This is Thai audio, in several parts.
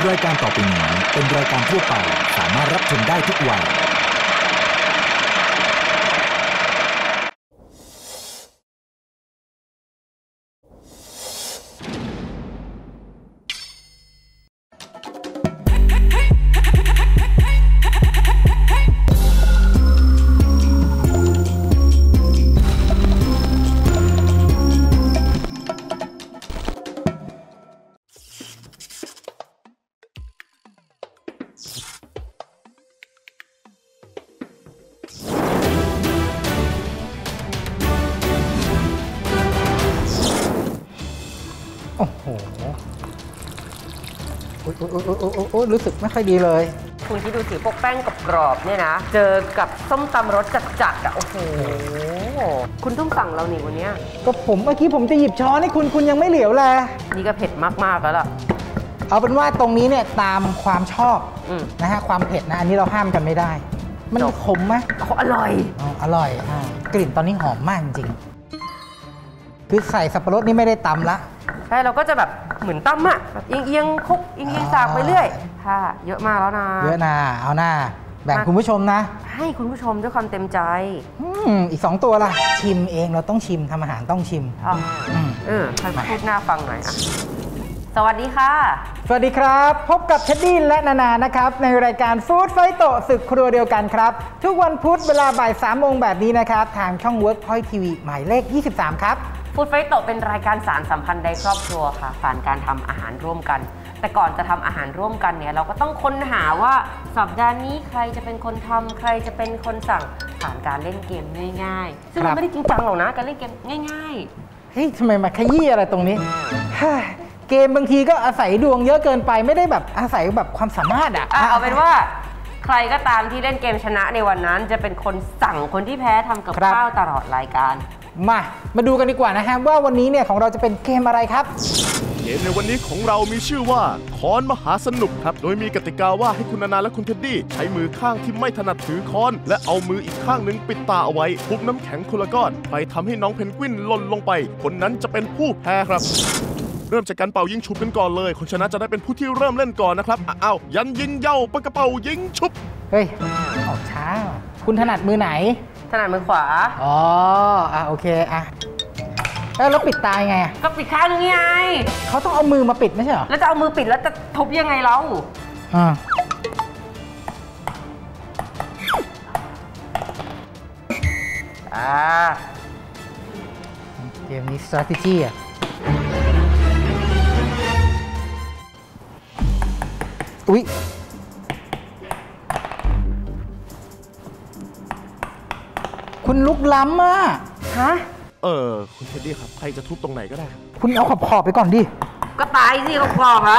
รายการต่อไปนี้เป็นรายการทั่วไปสามารถรับชมได้ทุกวัยโอ้โหโอ้รู้สึกไม่ค่อยดีเลยคุณคิดดูสิพวกแป้งกรอบๆเนี่ยนะเจอกับส้มตำรสจัดๆอ่ะโอ้โหคุณต้องสั่งเราหนิวันนี้ก็เมื่อกี้ผมจะหยิบช้อนให้คุณยังไม่เหลียวเลยนี่ก็เผ็ดมากๆแล้วล่ะเอาเป็นว่าตรงนี้เนี่ยตามความชอบนะฮะความเผ็ดนะอันนี้เราห้ามกันไม่ได้มันขมไหมอร่อยอร่อยกลิ่นตอนนี้หอมมากจริงคือใส่สับปะรดนี่ไม่ได้ตำละใช่เราก็จะแบบเหมือนตั้มอะแบบเอียงคุกเอียงสากไปเรื่อยค่ะเยอะมากแล้วนะเยอะนะเอาหน้าแบ่งคุณผู้ชมนะให้คุณผู้ชมด้วยความเต็มใจอีก2ตัวล่ะชิมเองเราต้องชิมทำอาหารต้องชิมให้พูดหน้าฟังหน่อยอะสวัสดีค่ะสวัสดีครับพบกับเท็ดดี้และนานานะครับในรายการฟู้ดไฟโตศึกครัวเดียวกันครับทุกวันพุธเวลาบ่าย 3 โมงแบบนี้นะครับทางช่อง Workpoint TV หมายเลข 23 ครับฟู้ดไฟโตเป็นรายการสารสัมพันธ์ในครอบครัวค่ะผ่านการทำอาหารร่วมกันแต่ก่อนจะทำอาหารร่วมกันเนี่ยเราก็ต้องค้นหาว่าสัปดาห์นี้ใครจะเป็นคนทำใครจะเป็นคนสั่งผ่านการเล่นเกมง่ายๆซึ่งมันไม่ได้จริงจังหรอกนะการเล่นเกมง่ายๆเฮ้ยทำไมมาขยี้อะไรตรงนี้เกมบางทีก็อาศัยดวงเยอะเกินไปไม่ได้แบบอาศัยแบบความสามารถเอาเป็นว่าใครก็ตามที่เล่นเกมชนะในวันนั้นจะเป็นคนสั่งคนที่แพ้ทำกับข้าวตลอดรายการมาดูกันดีกว่านะฮะว่าวันนี้เนี่ยของเราจะเป็นเกมอะไรครับเกมในวันนี้ของเรามีชื่อว่าค้อนมหาสนุกครับโดยมีกติกาว่าให้คุณนานาและคุณเท็ดดี้ใช้มือข้างที่ไม่ถนัดถือค้อนและเอามืออีกข้างหนึ่งปิดตาเอาไว้ทุบน้ำแข็งคนละก้อนใครทำให้น้องเพนกวินหล่นลงไปคนนั้นจะเป็นผู้แพ้ครับเริ่มจากการเป่ายิงฉุบกันก่อนเลยคนชนะจะได้เป็นผู้ที่เริ่มเล่นก่อนนะครับเอายันยิงเย้าปากกระเป๋ายิงฉุบเฮ้ยออกช้าคุณถนัดมือไหนถนัดมือขวาโอเคแล้วปิดตายังไงก็ปิดข้างนึงไงเขาต้องเอามือมาปิดไม่ใช่เหรอแล้วจะเอามือปิดแล้วจะทุบยังไงเราเกมนี้ strategy อุ๊ยคุณลุกล้ำอ่ะคุณเท็ดดี้ครับใครจะทุบตรงไหนก็ได้คุณเอาขอบไปก่อนดิก็ตายสิขอบอะ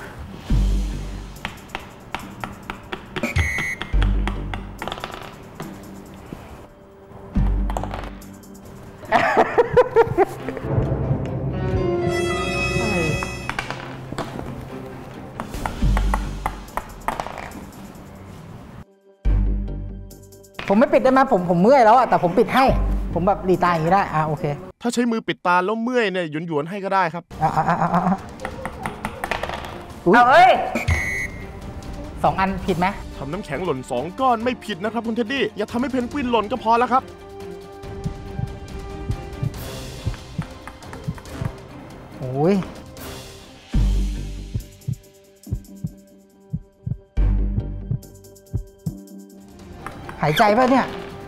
ผมไม่ปิดได้ไหมผมเมื่อยแล้วอะแต่ผมปิดให้ผมแบบหลีตาอย่างนี้ได้โอเคถ้าใช้มือปิดตาแล้วเมื่อยเนี่ยหยวนๆให้ก็ได้ครับเฮ้ย 2 อันผิดไหมทำน้ำแข็งหล่น2 ก้อนไม่ผิดนะครับคุณเท็ดดี้อย่าทำให้เพนกวินหล่นก็พอแล้วครับโอ้ยหายใจป่ะเนี่ย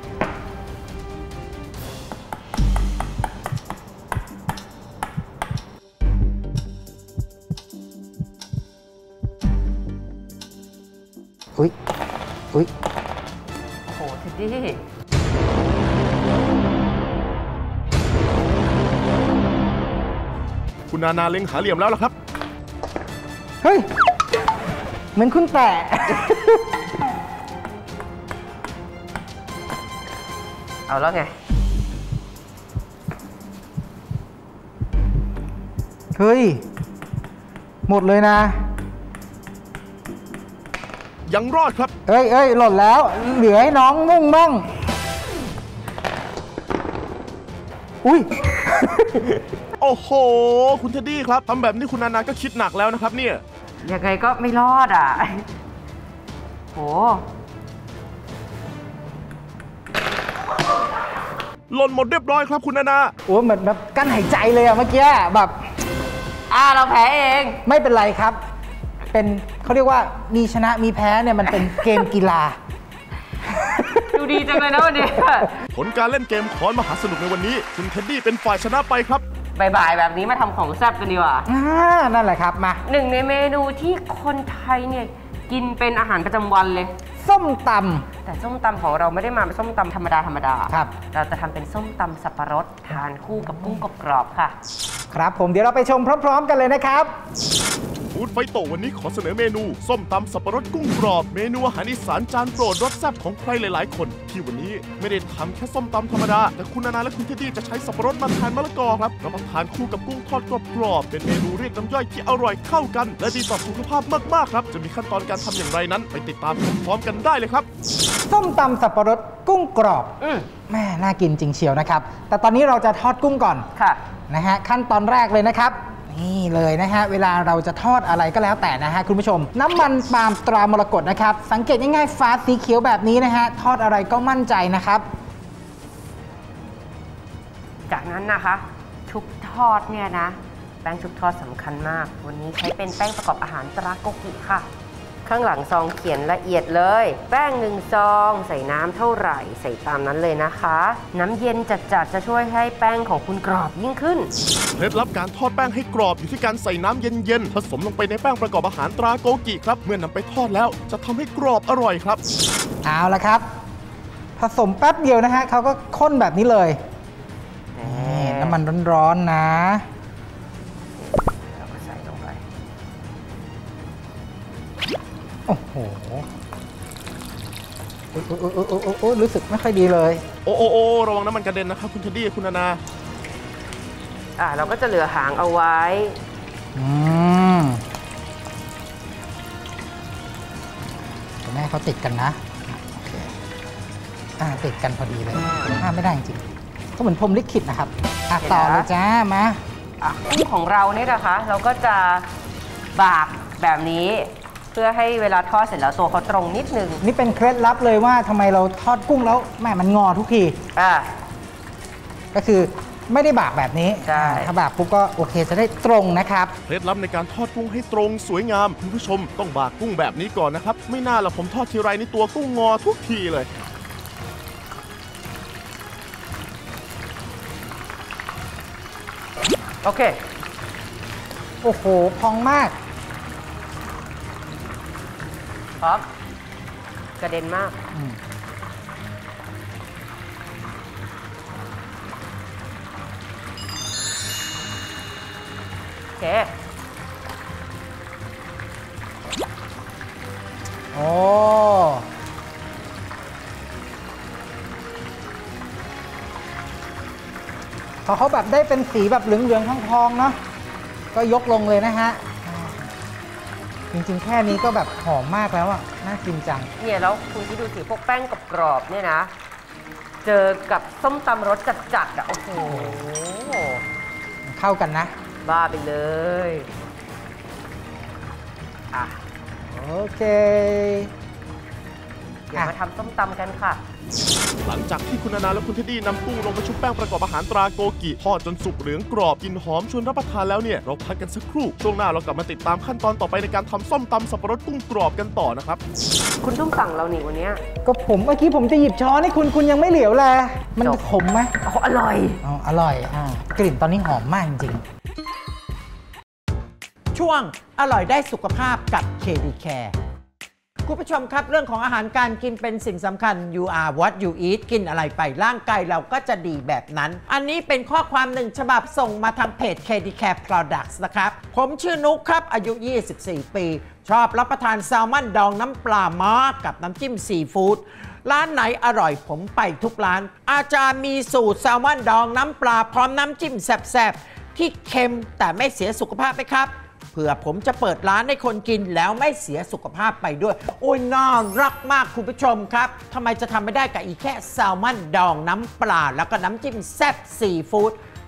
อุ๊ยโอ้โหเท็ดดี้คุณนานาเล็งหาเหลี่ยมแล้วล่ะครับเฮ้ยเหมือนคุณแตะเอาแล้วไงเฮ้ยหมดเลยนะยังรอดครับเอ้ยหล่นแล้วเหลือให้น้องมุ่งบ้างอุ้ยโอ้โหคุณเท็ดดี้ครับทำแบบนี้คุณนานาก็คิดหนักแล้วนะครับเนี่ยยังไงก็ไม่รอดอ่ะโหหล่นหมดเรียบร้อยครับคุณนานาโอ้เหมือนแบบกั้นหายใจเลยอะเมื่อกี้แบบเราแพ้เองไม่เป็นไรครับเป็นเขาเรียกว่ามีชนะมีแพ้เนี่ยมันเป็นเกมกีฬาดูดีจังเลยนะวันนี้ผลการเล่นเกมค้อนมหาสนุกในวันนี้คุณเท็ดดี้เป็นฝ่ายชนะไปครับบ่ายแบบนี้มาทำของแซ่บกันดีกว่านั่นแหละครับมาหนึ่งในเมนูที่คนไทยเนี่ยกินเป็นอาหารประจำวันเลยส้มตำแต่ส้มตำของเราไม่ได้มาเป็นส้มตำธรรมดาครับเราจะทำเป็นส้มตำสับปะรดทานคู่กับกุ้งกรอบๆค่ะครับผมเดี๋ยวเราไปชมพร้อมๆกันเลยนะครับฟู้ดไฟโตวันนี้ขอเสนอเมนูส้มตำสับปะรดกุ้งกรอบเมนูอาหารอีสานจานโปรดรสแซ่บของใครหลายๆคนที่วันนี้ไม่ได้ทำแค่ส้มตำธรรมดาแต่คุณนานาและคุณเท็ดดี้จะใช้สับปะรดมาทานมะละกอครับรับประทานคู่กับกุ้งทอดกรอบๆเป็นเมนูเรียกน้ำย่อยที่อร่อยเข้ากันและดีต่อสุขภาพมากๆครับจะมีขั้นตอนการทำอย่างไรนั้นไปติดตามพร้อมๆกันได้เลยครับส้มตำสับปะรดกุ้งกรอบแม่น่ากินจริงเชียวนะครับแต่ตอนนี้เราจะทอดกุ้งก่อนค่ะนะฮะขั้นตอนแรกเลยนะครับนี่เลยนะฮะเวลาเราจะทอดอะไรก็แล้วแต่นะฮะคุณผู้ชมน้ำมันปาล์มตรามรกตนะครับสังเกตง่ายๆฟ้าสีเขียวแบบนี้นะฮะทอดอะไรก็มั่นใจนะครับจากนั้นนะคะชุบทอดเนี่ยนะแป้งชุบทอดสำคัญมากวันนี้ใช้เป็นแป้งประกอบอาหารตราโกกิค่ะข้างหลังซองเขียนละเอียดเลยแป้ง1 ซองใส่น้ำเท่าไหร่ใส่ตามนั้นเลยนะคะน้ำเย็นจัดๆจะช่วยให้แป้งของคุณกรอบยิ่งขึ้นเคล็ดลับการทอดแป้งให้กรอบอยู่ที่การใส่น้ำเย็นๆผสมลงไปในแป้งประกอบอาหารตราโกกิครับเมื่อนำไปทอดแล้วจะทำให้กรอบอร่อยครับเอาละครับผสมแป๊บเดียวนะฮะเขาก็ข้นแบบนี้เลยน้ำมันร้อนๆนะโอ้โหรู้สึกไม่ค่อยดีเลยโอ้ระวังน้ำมันกระเด็นนะครับคุณเท็ดดี้คุณนานาเราก็จะเหลือหางเอาไว้แม่เขาติดกันนะโอเคติดกันพอดีเลยห้ามไม่ได้จริงๆก็เหมือนพรหมลิขิตนะครับต่อเลยจ้ามากุ้งของเราเนี่ยนะคะเราก็จะบากแบบนี้เพื่อให้เวลาทอดเสร็จแล้วตัวเขาตรงนิดนึงนี่เป็นเคล็ดลับเลยว่าทำไมเราทอดกุ้งแล้วแม่มันงอทุกทีก็คือไม่ได้บากแบบนี้ถ้าบากปุ๊บก็โอเคจะได้ตรงนะครับเคล็ดลับในการทอดกุ้งให้ตรงสวยงามคุณผู้ชมต้องบากกุ้งแบบนี้ก่อนนะครับไม่น่าละผมทอดทีไรนี่ตัวกุ้งงอทุกทีเลยโอเคโอ้โหพองมากครับกระเด็นมากโอเคโอ้พอเขาแบบได้เป็นสีแบบเหลืองๆทองๆเนาะก็ยกลงเลยนะฮะจริงๆแค่นี้ก็แบบหอมมากแล้วอ่ะน่ากินจังเนี่ยแล้วคุณที่ดูสิพวกแป้งกรอบๆเนี่ยนะเจอกับส้มตำรสจัดๆอ่ะโอ้โหเข้ากันนะบ้าไปเลยโอเคเดี๋ยวมาทำส้มตำกันค่ะหลังจากที่คุณนานาและคุณเท็ดดี้นำกุ้งลงไปชุบแป้งประกอบอาหารตราโกกิทอดจนสุกเหลืองกรอบกลิ่นหอมชวนรับประทานแล้วเนี่ยเราพักกันสักครู่ช่วงหน้าเรากลับมาติดตามขั้นตอนต่อไปในการทำส้มตำสับปะรดกุ้งกรอบกันต่อนะครับคุณต้องสั่งเราหนิวันนี้ก็ผมเมื่อกี้ผมจะหยิบช้อนให้คุณยังไม่เหลียวเลยมันขมไหมอร่อยอร่อยกลิ่นตอนนี้หอมมากจริงช่วงอร่อยได้สุขภาพกับ KD Care คุณผู้ชมครับเรื่องของอาหารการกินเป็นสิ่งสำคัญ You are what you eat กินอะไรไปร่างกายเราก็จะดีแบบนั้นอันนี้เป็นข้อความหนึ่งฉบับส่งมาทางเพจ KD Care Products นะครับผมชื่อนุ๊กครับอายุ 24 ปีชอบรับประทานแซลมอนดองน้ำปลาม้ากับน้ำจิ้มซีฟู้ดร้านไหนอร่อยผมไปทุกร้านอาจารย์มีสูตรแซลมอนดองน้ำปลาพร้อมน้ำจิ้มแซ่บๆที่เค็มแต่ไม่เสียสุขภาพไหมครับเผื่อผมจะเปิดร้านให้คนกินแล้วไม่เสียสุขภาพไปด้วยโอ้ยน่ารักมากคุณผู้ชมครับทำไมจะทำไม่ได้กับอีกแค่แซลมอนดองน้ำปลาแล้วก็น้ำจิ้มแซ่บซีฟู้ด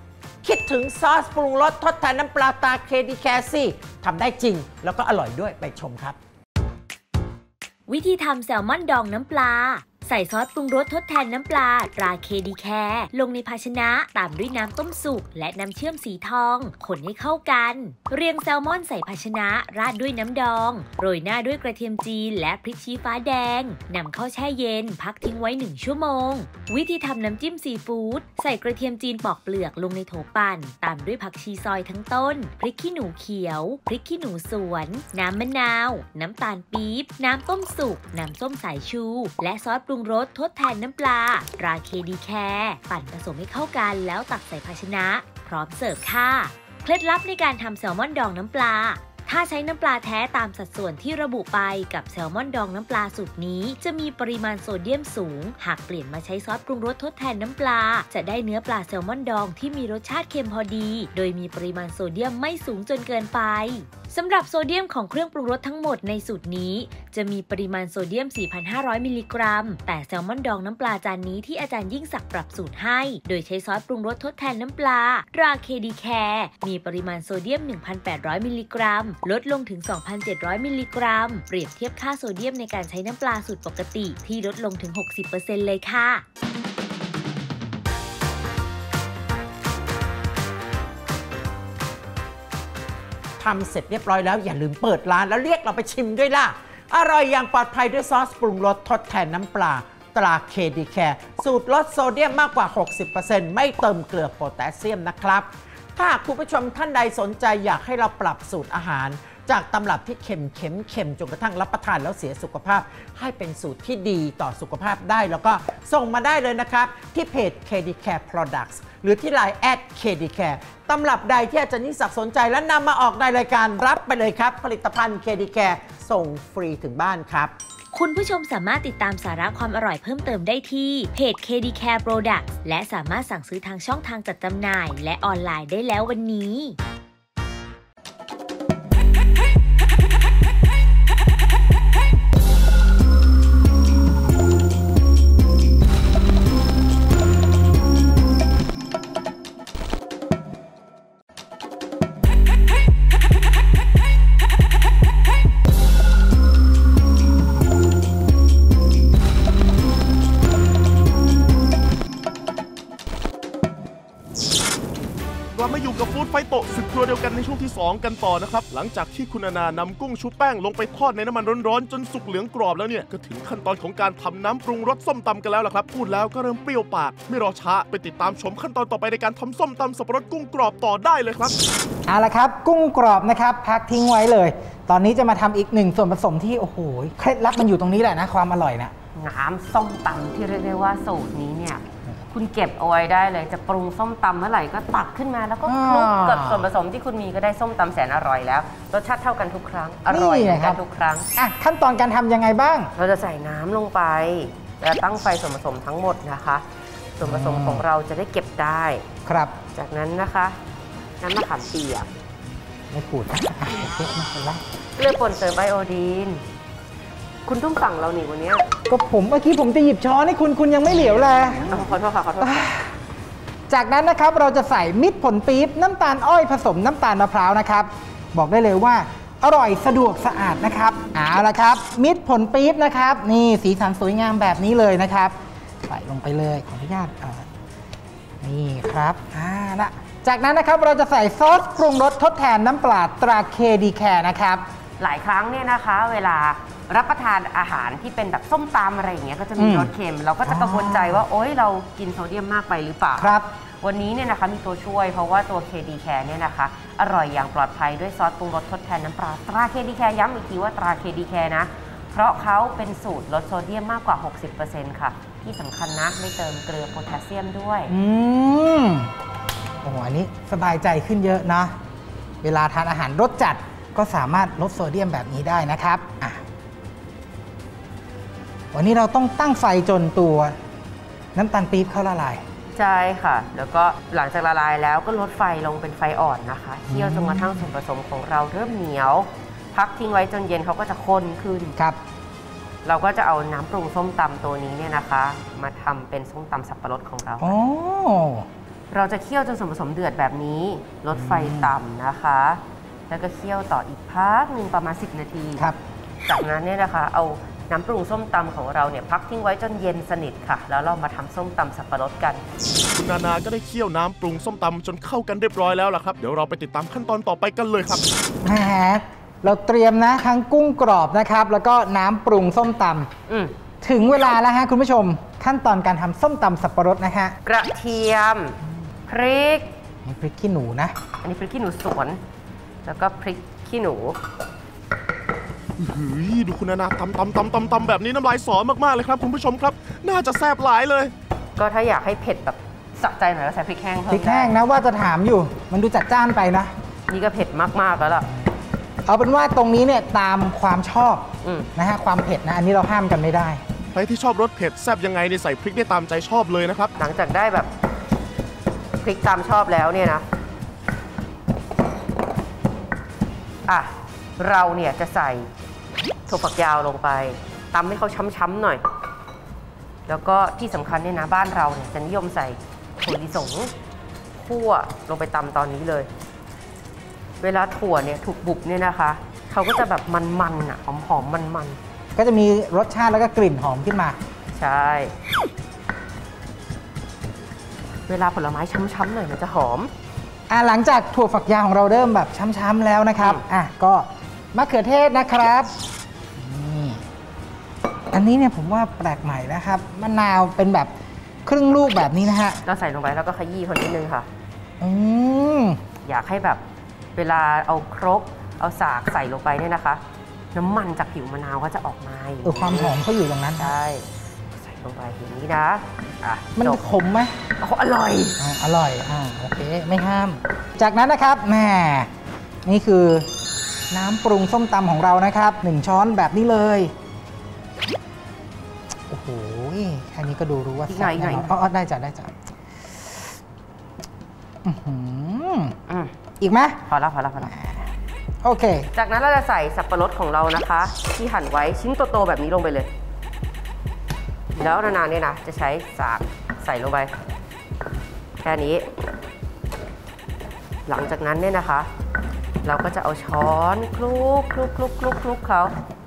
คิดถึงซอสปรุงรสทดแทนน้ำปลาตราเคดีแคร์สิทำได้จริงแล้วก็อร่อยด้วยไปชมครับวิธีทำแซลมอนดองน้ำปลาใส่ซอสปรุงรสทดแทนน้ำปลาตราเคดีแคร์ลงในภาชนะตามด้วยน้ำต้มสุกและน้ำเชื่อมสีทองคนให้เข้ากันเรียงแซลมอนใส่ภาชนะราดด้วยน้ำดองโรยหน้าด้วยกระเทียมจีนและพริกชี้ฟ้าแดงนำเข้าแช่เย็นพักทิ้งไว้1 ชั่วโมงวิธีทำน้ำจิ้มซีฟู้ดใส่กระเทียมจีนปอกเปลือกลงในโถปั่นตามด้วยผักชีซอยทั้งต้นพริกขี้หนูเขียวพริกขี้หนูสวนน้ำมะนาวน้ำตาลปี๊บน้ำต้มสุกน้ำส้มสายชูและซอสปรุงรสทดแทนน้ำปลาตราเคดีแคร์ปั่นผสมให้เข้ากันแล้วตักใส่ภาชนะพร้อมเสิร์ฟค่ะเคล็ดลับในการทำแซลมอนดองน้ำปลาถ้าใช้น้ำปลาแท้ตามสัดส่วนที่ระบุไปกับแซลมอนดองน้ำปลาสูตรนี้จะมีปริมาณโซเดียมสูงหากเปลี่ยนมาใช้ซอสปรุงรสทดแทนน้ำปลาจะได้เนื้อปลาแซลมอนดองที่มีรสชาติเค็มพอดีโดยมีปริมาณโซเดียมไม่สูงจนเกินไปสำหรับโซเดียมของเครื่องปรุงรสทั้งหมดในสูตรนี้จะมีปริมาณโซเดียม 4,500 มิลลิกรัมแต่แซลมอนดองน้ำปลาจานนี้ที่อาจารย์ยิ่งศักดิ์ปรับสูตรให้โดยใช้ซอสปรุงรสทดแทนน้ำปลาราเคดีแคร์มีปริมาณโซเดียม 1,800 มิลลิกรัมลดลงถึง 2,700 มิลลิกรัมเปรียบเทียบค่าโซเดียมในการใช้น้ำปลาสูตรปกติที่ลดลงถึง 60% เลยค่ะทำเสร็จเรียบร้อยแล้วอย่าลืมเปิดร้านแล้วเรียกเราไปชิมด้วยล่ะอร่อยอย่างปลอดภัยด้วยซอสปรุงรสทดแทนน้ำปลาตราเคดีแคร์สูตรลดโซเดียมมากกว่า 60% ไม่เติมเกลือโพแทสเซียมนะครับถ้าคุณผู้ชมท่านใดสนใจอยากให้เราปรับสูตรอาหารจากตำรับที่เค็มจนกระทั่งรับประทานแล้วเสียสุขภาพให้เป็นสูตรที่ดีต่อสุขภาพได้แล้วก็ส่งมาได้เลยนะครับที่เพจ KD Care Products หรือที่ Line @KD Care ตำรับใดที่อาจารย์ยิ่งศักดิ์สนใจและนำมาออกในรายการรับไปเลยครับผลิตภัณฑ์ KD Care ส่งฟรีถึงบ้านครับคุณผู้ชมสามารถติดตามสาระความอร่อยเพิ่มเติมได้ที่เพจ KD Care Products และสามารถสั่งซื้อทางช่องทางจัดจำหน่ายและออนไลน์ได้แล้ววันนี้มาอยู่กับฟู้ดไฟโตะศึกครัวเดียวกันในช่วงที่ 2 กันต่อนะครับหลังจากที่คุณนานำกุ้งชุบแป้งลงไปทอดในน้ำมันร้อนๆจนสุกเหลืองกรอบแล้วเนี่ยก็ถึงขั้นตอนของการทำน้ำปรุงรสส้มตำกันแล้วล่ะครับพูดแล้วก็เริ่มเปรี้ยวปากไม่รอช้าไปติดตามชมขั้นตอนต่อไปในการทำส้มตำสับปะรดกุ้งกรอบต่อได้เลยครับเอาละครับกุ้งกรอบนะครับพักทิ้งไว้เลยตอนนี้จะมาทำอีกหนึ่งส่วนผสมที่โอ้โหเคล็ดลับมันอยู่ตรงนี้แหละนะความอร่อยนะน้ำส้มตำที่เรียกได้ว่าสูตรนี้เนี่ยคุณเก็บเอาไว้ได้เลยจะปรุงส้มตำเมื่อไหร่ก็ตักขึ้นมาแล้วก็คลุกกับส่วนผสมที่คุณมีก็ได้ส้มตำแสนอร่อยแล้วรสชาติเท่ากันทุกครั้งอร่อยเหมือนกันทุกครั้งขั้นตอนการทำยังไงบ้างเราจะใส่น้ำลงไปแล้วตั้งไฟส่วนผสมทั้งหมดนะคะส่วนผสมของเราจะได้เก็บได้ครับจากนั้นนะคะน้ำมะขามเปียกไม่ขูดเกลือป่นเติมไอโอดีนคุณต้องสั่งเราหนิวันนี้ก็ผมเมื่อกี้ผมจะหยิบช้อนให้คุณยังไม่เหลียวเลยขอโทษค่ะขอโทษจากนั้นนะครับเราจะใส่มิตรผลปี๊บน้ำตาลอ้อยผสมน้ำตาลมะพร้าวนะครับบอกได้เลยว่าอร่อยสะดวกสะอาดนะครับเอาละครับมิตรผลปี๊บนะครับนี่สีสันสวยงามแบบนี้เลยนะครับใส่ลงไปเลยขออนุญาตนี่ครับละจากนั้นนะครับเราจะใส่ซอสปรุงรสทดแทนน้ำปลาตราเคดีแคร์นะครับหลายครั้งเนี่ยนะคะเวลารับประทานอาหารที่เป็นแบบส้มตำอะไรอย่างเงี้ยก็จะมีรสเค็มเราก็จะกังวลใจว่าโอ๊ยเรากินโซเดียมมากไปหรือเปล่าครับวันนี้เนี่ยนะคะมีตัวช่วยเพราะว่าตัว KD Care เนี่ยนะคะอร่อยอย่างปลอดภัยด้วยซอสปรุงรสทดแทนน้ำปลาตรา KD Care ย้ำอีกทีว่าตรา KD Care นะเพราะเขาเป็นสูตรลดโซเดียมมากกว่า 60% ค่ะที่สำคัญนะไม่เติมเกลือโพแทสเซียมด้วยโอ้โหอันนี้สบายใจขึ้นเยอะนะเวลาทานอาหารรสจัดก็สามารถลดโซเดียมแบบนี้ได้นะครับวันนี้เราต้องตั้งไฟจนตัวน้ำตาลปี๊บเข้าละลายใช่ค่ะแล้วก็หลังจากละลายแล้วก็ลดไฟลงเป็นไฟอ่อนนะคะเคี่ยวจนกระทั่งส่วนผสมของเราเริ่มเหนียวพักทิ้งไว้จนเย็นเขาก็จะข้นขึ้นครับเราก็จะเอาน้ำปรุงส้มตำตัวนี้เนี่ยนะคะมาทำเป็นส้มตำสับปะรดของเราโอ้เราจะเคี่ยวจนส่วนผสมเดือดแบบนี้ลดไฟต่ำนะคะแล้วก็เคี่ยวต่ออีกพักหนึ่งประมาณ10 นาทีครับจากนั้นเนี่ยนะคะเอาน้ำปรุงส้มตำของเราเนี่ยพักทิ้งไว้จนเย็นสนิทค่ะแล้วเรามาทำส้มตำสับปะรดกันคุณนานาก็ได้เคี่ยวน้ำปรุงส้มตำจนเข้ากันเรียบร้อยแล้วล่ะครับเดี๋ยวเราไปติดตามขั้นตอนต่อไปกันเลยครับเราเตรียมนะทั้งกุ้งกรอบนะครับแล้วก็น้ำปรุงส้มตำถึงเวลาแล้วฮะคุณผู้ชมขั้นตอนการทำส้มตำสับปะรดนะฮะกระเทียมพริกนี่พริกขี้หนูนะอันนี้พริกขี้หนูสวนแล้วก็พริกขี้หนูดูคุณนานาตำแบบนี้น้ำลายสอมากๆเลยครับคุณผู้ชมครับน่าจะแซ่บหลายเลยก็ถ้าอยากให้เผ็ดแบบสะใจหน่อยก็ใส่พริกแห้งเพิ่มพริกแห้งนะว่าจะถามอยู่มันดูจัดจ้านไปนะนี่ก็เผ็ดมากๆแล้วล่ะเอาเป็นว่าตรงนี้เนี่ยตามความชอบนะฮะความเผ็ดนะอันนี้เราห้ามกันไม่ได้ใครที่ชอบรสเผ็ดแซ่บยังไงเนี่ยใส่พริกได้ตามใจชอบเลยนะครับหลังจากได้แบบพริกตามชอบแล้วเนี่ยนะเราเนี่ยจะใส่ถั่วฝักยาวลงไปตำให้เขาช้ำๆหน่อยแล้วก็ที่สำคัญเนี่ยนะบ้านเราเนี่ยจะนิยมใส่ถั่วลิสงคั่วลงไปตำตอนนี้เลยเวลาถั่วเนี่ยถูกบุบเนี่ยนะคะเขาก็จะแบบมันๆอ่ะหอมๆมันๆก็จะมีรสชาติแล้วก็กลิ่นหอมขึ้นมาใช่เวลาผลไม้ช้ำๆหน่อยมันจะหอมหลังจากถั่วฝักยาวของเราเริ่มแบบช้ำๆแล้วนะครับก็มะเขือเทศนะครับอันนี้เนี่ยผมว่าแปลกใหม่นะครับมะนาวเป็นแบบครึ่งลูกแบบนี้นะฮะเราใส่ลงไปแล้วก็ขยี้คนนิดนึงค่ะอยากให้แบบเวลาเอาครกเอาสากใส่ลงไปเนี่ยนะคะน้ำมันจากผิวมะนาวก็จะออกมาความหอมเขาอยู่ตรงนั้นใช่ใส่ลงไปอย่างนี้นะมันขมไหมอร่อยอร่อยโอเคไม่ห้ามจากนั้นนะครับแม่นี่คือน้ำปรุงส้มตำของเรานะครับ1 ช้อนแบบนี้เลยโอ้โหแค่นี้ก็ดูรู้ว่าแซ่บแน่นอนได้จ้ะอีกไหมพอแล้วโอเคจากนั้นเราจะใส่สับปะรดของเรานะคะที่หั่นไว้ชิ้นโตๆแบบนี้ลงไปเลยแล้วนานๆเนี่ยนะจะใช้สากใส่ลงไปแค่นี้หลังจากนั้นเนี่ยนะคะเราก็จะเอาช้อนคลุกเขา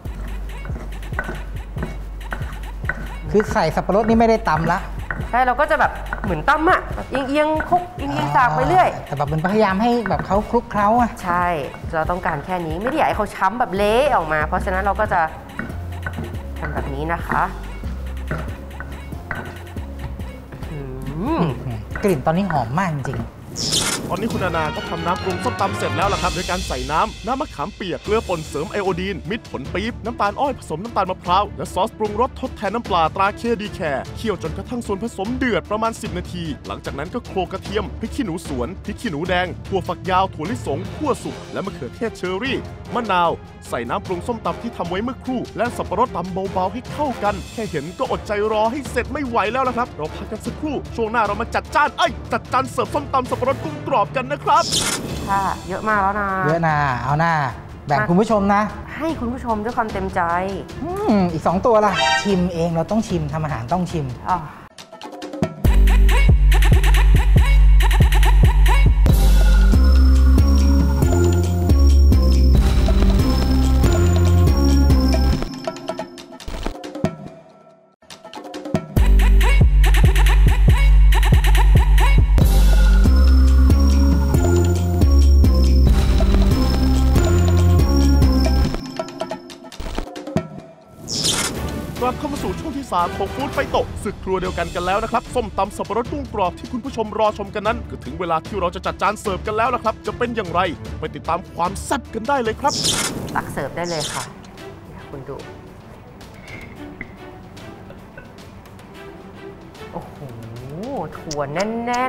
คือใส่สับปะรดนี่ไม่ได้ตำละใช่เราก็จะแบบเหมือนตำอ่ะเอียงคลุกเอียงสากไปเรื่อยแต่แบบมันพยายามให้แบบเขาคลุกเคล้าอ่ะใช่เราต้องการแค่นี้ไม่ได้อยากให้เขาช้ำแบบเละออกมาเพราะฉะนั้นเราก็จะทำแบบนี้นะคะกลิ่นตอนนี้หอมมากจริงตอนนี้คุณนานาก็ทำน้ำปรุงส้มตำเสร็จแล้วล่ะครับโดยการใส่น้ำมะขามเปียกเกลือป่นเสริมไอโอดีนมิตรผลปี๊บน้ำตาลอ้อยผสมน้ำตาลมะพร้าวและซอสปรุงรสทดแทนน้ำปลาตราเคดีแคร์เคี่ยวจนกระทั่งส่วนผสมเดือดประมาณ10 นาทีหลังจากนั้นก็โขลกกระเทียมพริกขี้หนูสวนพริกขี้หนูแดงถั่วฝักยาวถั่วลิสงคั่วสุกและมะเขือเทศเชอร์รี่มะนาวใส่น้ำปรุงส้มตำที่ทำไว้เมื่อครู่และสับปะรดตำเบาๆให้เข้ากันแค่เห็นก็อดใจรอให้เสร็จไม่ไหวแล้วล่ะครับเราพักกันสักครู่ช่วงหน้าเรามาจัดจานเสิร์ฟส้มตำสับปะรดกุ้งกรอบกันนะครับค่ะเยอะมากแล้วนะเยอะนะเอาหน้าแบ่งคุณผู้ชมนะให้คุณผู้ชมด้วยความเต็มใจอีก2 ตัวล่ะชิมเองเราต้องชิมทำอาหารต้องชิมกลับเข้ามาสู่ช่วงที่3ของฟู้ดไฟโตะศึกครัวเดียวกันแล้วนะครับส้มตำสับปะรดกุ้งกรอบที่คุณผู้ชมรอชมกันนั้นก็ถึงเวลาที่เราจะจัดจานเสิร์ฟกันแล้วนะครับจะเป็นอย่างไรไปติดตามความแซ่บกันได้เลยครับตักเสิร์ฟได้เลยค่ะคุณดูโอ้โหถั่วแน่น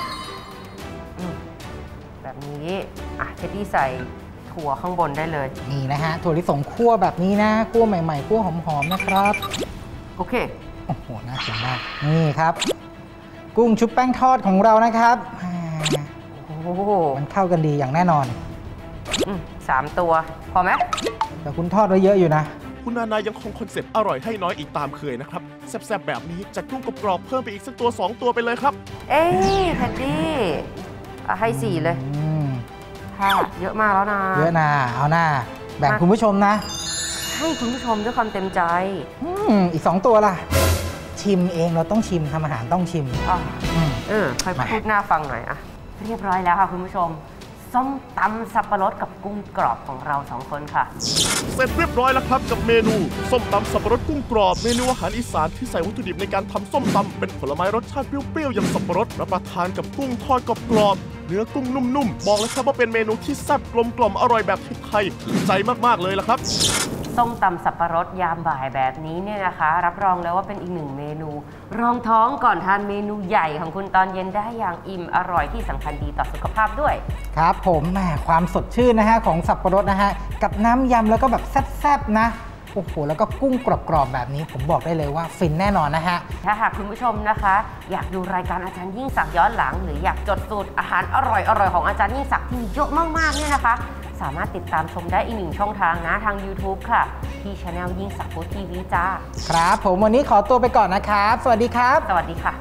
ๆแบบนี้เทดดี้ใส่ถั่วข้างบนได้เลยนี่นะฮะถั่วลิสงคั่วแบบนี้นะคั่วใหม่ๆคั่วหอมๆนะครับโอเคโอ้โหน่ากินมากนี่ครับกุ้งชุบแป้งทอดของเรานะครับโอ้โหมันเข้ากันดีอย่างแน่นอน 3 ตัวพอไหมแต่คุณทอดไว้เยอะอยู่นะคุณนานายังคงคอนเซ็ปต์อร่อยให้น้อยอีกตามเคยนะครับแซ่บๆแบบนี้จัดกุ้งกรอบๆเพิ่มไปอีกสักตัว2ตัวไปเลยครับเอ้ยแพดดี้ให้4เลยค่ะเยอะมากแล้วนะเยอะนะเอาหน้าแบ่งคุณผู้ชมนะให้คุณผู้ชมด้วยความเต็มใจอีก2ตัวล่ะชิมเองเราต้องชิมทำอาหารต้องชิมค่อยพูดหน้าฟังหน่อยอะเรียบร้อยแล้วค่ะคุณผู้ชมส้มตำสับปะรดกับกุ้งกรอบของเรา2คนค่ะเสร็จเรียบร้อยแล้วครับกับเมนูส้มตำสับปะรดกุ้งกรอบเมนูอาหารอีสานที่ใส่วัตถุดิบในการทำส้มตำเป็นผลไม้รสชาติเปรี้ยวๆอย่างสับปะรดรับประทานกับกุ้งทอดกรอบๆเนื้อกุ้งนุ่มๆบอกเลยครับว่าเป็นเมนูที่แซ่บกลมกล่อมอร่อยแบบไทยๆถึงใจมากๆเลยล่ะครับส้มตำสับปะรดยามบ่ายแบบนี้เนี่ยนะคะรับรองแล้วว่าเป็นอีก1เมนูรองท้องก่อนทานเมนูใหญ่ของคุณตอนเย็นได้อย่างอิ่มอร่อยที่สำคัญดีต่อสุขภาพด้วยครับผมแหมความสดชื่นนะฮะของสับปะรดนะฮะกับน้ำยำแล้วก็แบบแซ่บๆนะโอ้โหแล้วก็กุ้งกรอบๆแบบนี้ผมบอกได้เลยว่าฟินแน่นอนนะฮะถ้าหากคุณผู้ชมนะคะอยากดูรายการอาจารย์ยิ่งศักดิ์ย้อนหลังหรืออยากจดสูตรอาหารอร่อยๆของอาจารย์ยิ่งศักดิ์ที่เยอะมากๆเนี่ยนะคะสามารถติดตามชมได้อีก1ช่องทางนะทาง YouTube ค่ะที่ Channel ยิ่งศักดิ์ฟู้ดทีวีจ้าครับผมวันนี้ขอตัวไปก่อนนะครับสวัสดีครับสวัสดีค่ะ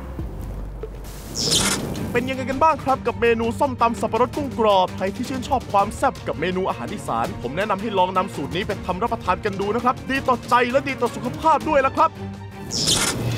เป็นยังไงกันบ้างครับกับเมนูส้มตำสับปะรดกุ้งกรอบใครที่ชื่นชอบความแซ่บกับเมนูอาหารอีสานผมแนะนำให้ลองนำสูตรนี้ไปทำรับประทานกันดูนะครับดีต่อใจและดีต่อสุขภาพด้วยละครับ